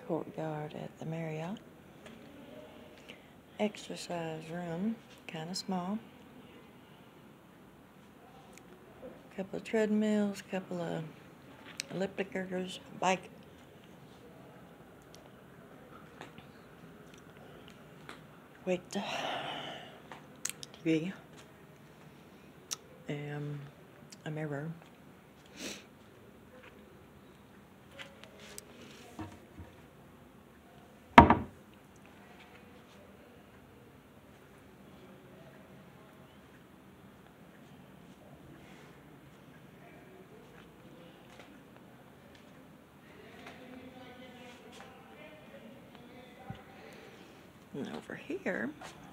Courtyard at the Marriott. Exercise room, kind of small. Couple of treadmills, couple of ellipticals, bike. Wait, TV, a mirror. And over here,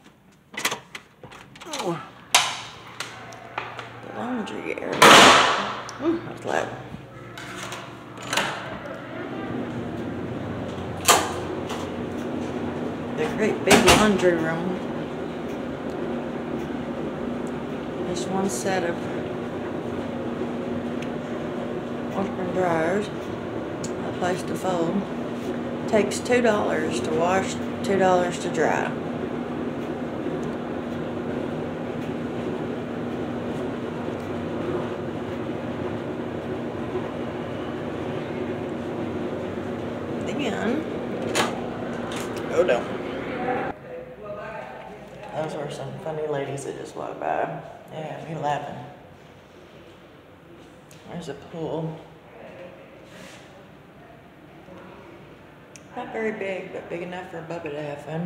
oh, the laundry area. Ooh, that was loud. The great big laundry room. There's one set of washer and dryers, a place to fold. Takes $2 to wash, $2 to dry. Then, oh no. Those were some funny ladies that just walked by. They had me laughing. There's a pool. Not very big, but big enough for Bubba to have fun.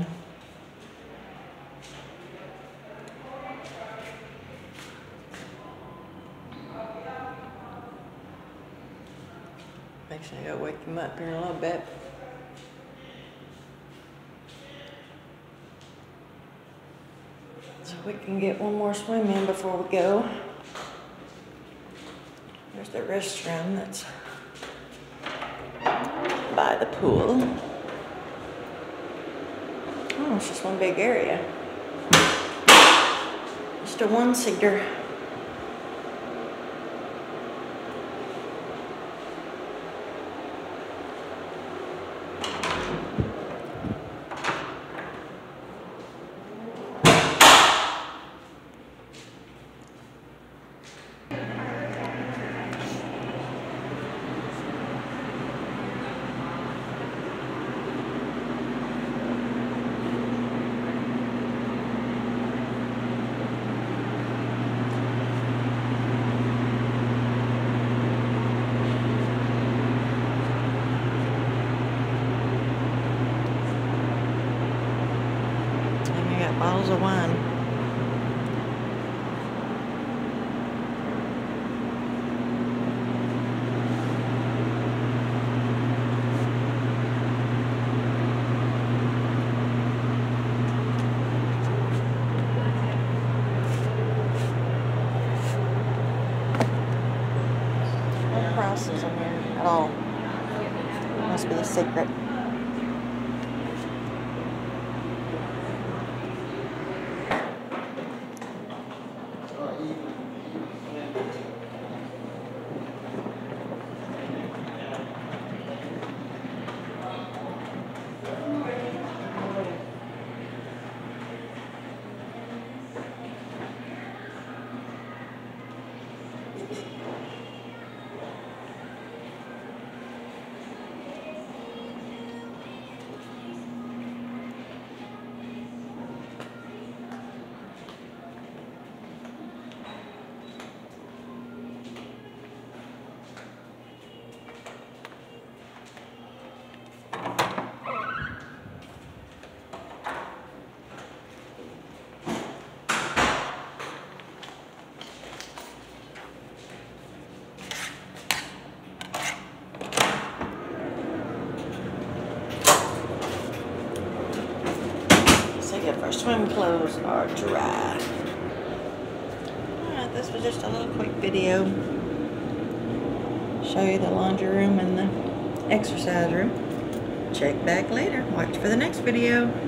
Makes me go wake him up here in a little bit. So we can get one more swim in before we go. There's the restroom that's by the pool. Oh, it's just one big area. Just a one-seater. Bottles of wine. No prices in here at all. Must be a secret. If our swim clothes are dry. Alright, this was just a little quick video. Show you the laundry room and the exercise room. Check back later. Watch for the next video.